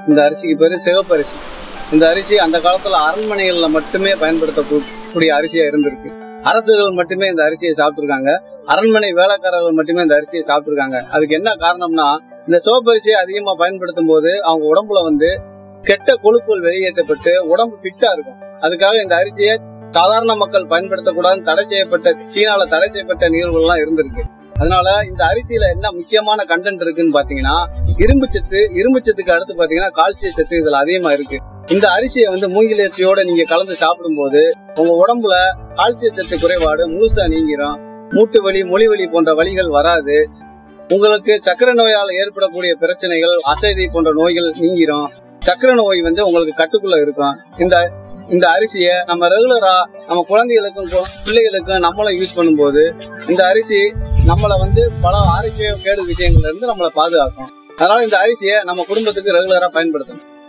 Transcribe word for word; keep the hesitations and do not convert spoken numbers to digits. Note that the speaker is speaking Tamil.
இந்த அரிசிக்கு பேரு சிவப்பு அரிசி. இந்த அரிசி அந்த காலத்துல அரண்மனைகள்ல மட்டுமே பயன்படுத்தக்கூடிய அரிசியா இருந்திருக்கு. அரசுகள் மட்டுமே இந்த அரிசியை சாப்பிட்டுருக்காங்க. அரண்மனை வேலைக்காரர்கள் மட்டுமே இந்த அரிசியை சாப்பிட்டுருக்காங்க. அதுக்கு என்ன காரணம்னா, இந்த சிவப்பு அரிசியை அதிகமா பயன்படுத்தும் போது அவங்க உடம்புல வந்து கெட்ட கொழுப்புகள் வெளியேற்றப்பட்டு உடம்பு ஃபிட்டா இருக்கும். அதுக்காக இந்த அரிசியை சாதாரண மக்கள் பயன்படுத்தக்கூடாதுன்னு தடை செய்யப்பட்ட, சீனால தடை செய்யப்பட்ட நிகழ்வுகள் எல்லாம் இருந்திருக்கு. அதனால இந்த அரிசியில என்ன முக்கியமான கண்டென்ட் இருக்குன்னு பாத்தீங்கன்னா, இரும்பு சத்து. இரும்பு சத்துக்கு அடுத்து பாத்தீங்கன்னா கால்சிய சத்து இதுல அதிகமா இருக்கு. இந்த அரிசியை வந்து மூங்கில் அரிசியோட நீங்க கலந்து சாப்பிடும் போது உங்க உடம்புல கால்சிய சத்து குறைபாடு முழுசா நீங்கிரும். மூட்டு வலி, மொழி வலி போன்ற வலிகள் வராது. உங்களுக்கு சக்கரை நோயால் ஏற்படக்கூடிய பிரச்சனைகள், அசைதை போன்ற நோய்கள் நீங்கிரும். சக்கரை நோய் வந்து உங்களுக்கு கட்டுக்குள்ள இருக்கும். இந்த இந்த அரிசியை நம்ம ரெகுலரா நம்ம குழந்தைகளுக்கும் பிள்ளைகளுக்கும் நம்மளும் யூஸ் பண்ணும்போது இந்த அரிசி நம்மளை வந்து பல ஆரோக்கிய கேடு விஷயங்கள்ல இருந்து நம்மளை பாதுகாக்கும். அதனால இந்த அரிசியை நம்ம குடும்பத்துக்கு ரெகுலரா பயன்படுத்தணும்.